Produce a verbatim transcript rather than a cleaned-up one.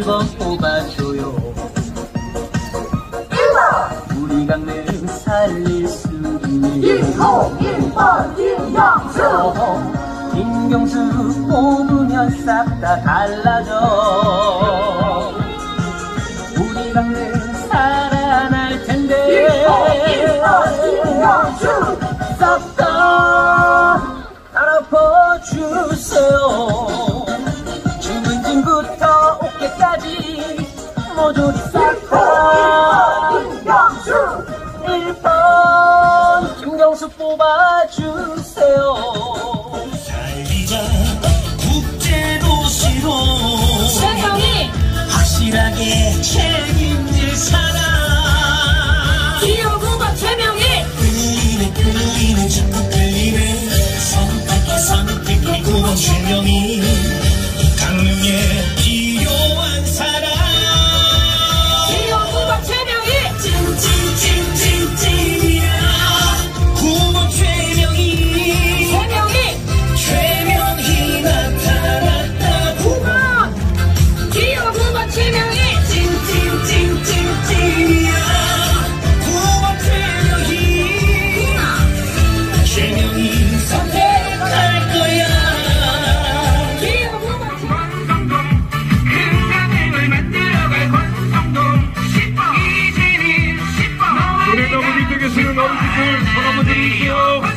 번 뽑아줘요. 우리 강릉 살릴 수 있는 일 호 일 번 김경수. 김경수 뽑으면 싹 다 달라져. 우리 강릉 살아날 텐데 일 호 일 번 김경수. 싹 다 알아봐주세요. 중근진부터 어깨까지 모조리 싹 다 김경수. 일 번 김경수 뽑아주세요. 살리자 국제도시로 최명희. 확실하게 책임질 사람. 기호구가 최명희. 끌리네 끌리네 자꾸 끌리네. 선택해 선택해 구원 최명희. 강릉에 필요한 사람. 기호구가 최명희. 찐찐찐찐찐이야. 구원 최명희. 최명희. 최명희 나타났다. 구원 기호구가 최명희. 찐찐찐찐찐이야. 구원 최명희. 최명희 선택할 거야. 기호구가 권성동 흥남을 만들어갈 권성동 십 번 이진희 십 번. 노래나무 밑에 계시는 어르신들 손 한번 들으시오.